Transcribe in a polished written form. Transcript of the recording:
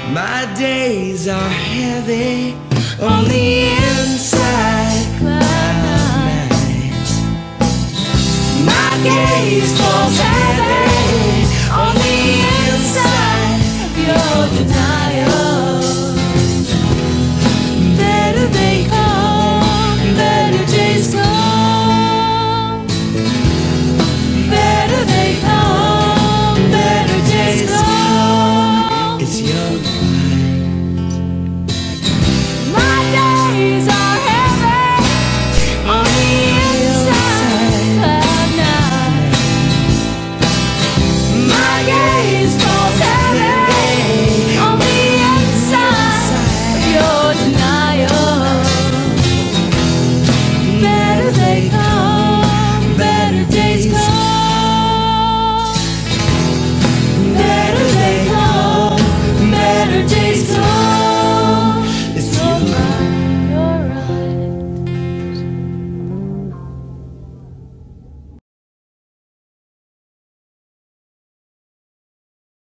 My days are heavy on the inside. My gaze falls heavy on the inside of your denial. Better they come, better days come. Better they come, better days come. It's your